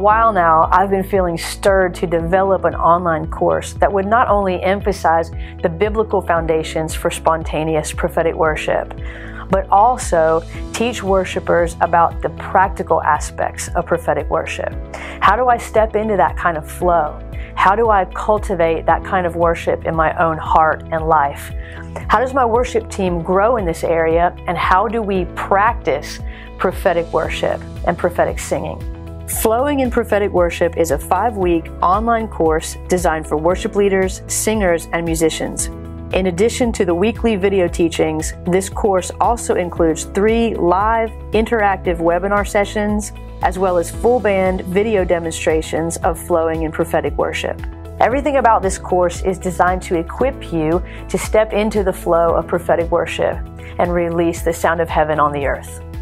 while now, I've been feeling stirred to develop an online course that would not only emphasize the biblical foundations for spontaneous prophetic worship, but also teach worshipers about the practical aspects of prophetic worship. How do I step into that kind of flow? How do I cultivate that kind of worship in my own heart and life? How does my worship team grow in this area? And how do we practice prophetic worship and prophetic singing? Flowing in Prophetic Worship is a 5-week online course designed for worship leaders, singers, and musicians. In addition to the weekly video teachings, this course also includes 3 live interactive webinar sessions, as well as full band video demonstrations of flowing in prophetic worship. Everything about this course is designed to equip you to step into the flow of prophetic worship and release the sound of heaven on the earth.